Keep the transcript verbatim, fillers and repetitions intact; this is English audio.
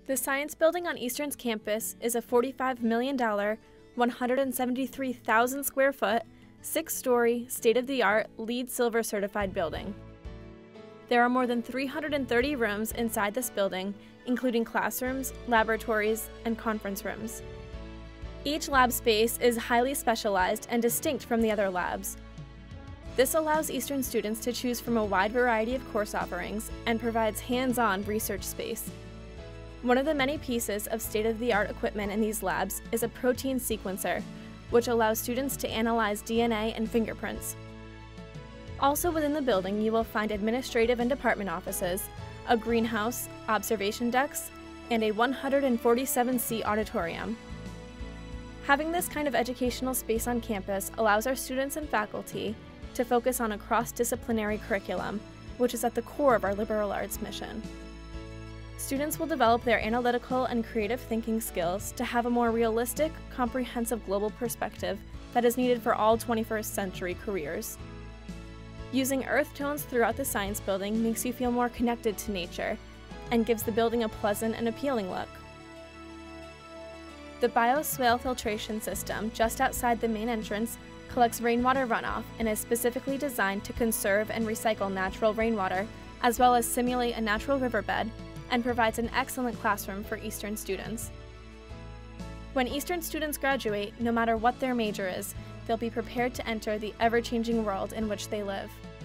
The Science Building on Eastern's campus is a forty-five million dollars, one hundred seventy-three thousand square foot, six-story, state-of-the-art, LEED Silver certified building. There are more than three hundred thirty rooms inside this building, including classrooms, laboratories, and conference rooms. Each lab space is highly specialized and distinct from the other labs. This allows Eastern students to choose from a wide variety of course offerings and provides hands-on research space. One of the many pieces of state-of-the-art equipment in these labs is a protein sequencer, which allows students to analyze D N A and fingerprints. Also within the building, you will find administrative and department offices, a greenhouse, observation decks, and a one hundred forty-seven seat auditorium. Having this kind of educational space on campus allows our students and faculty to focus on a cross-disciplinary curriculum, which is at the core of our liberal arts mission. Students will develop their analytical and creative thinking skills to have a more realistic, comprehensive global perspective that is needed for all twenty-first century careers. Using earth tones throughout the science building makes you feel more connected to nature and gives the building a pleasant and appealing look. The bioswale filtration system just outside the main entrance collects rainwater runoff and is specifically designed to conserve and recycle natural rainwater, as well as simulate a natural riverbed, and provides an excellent classroom for Eastern students. When Eastern students graduate, no matter what their major is, they'll be prepared to enter the ever-changing world in which they live.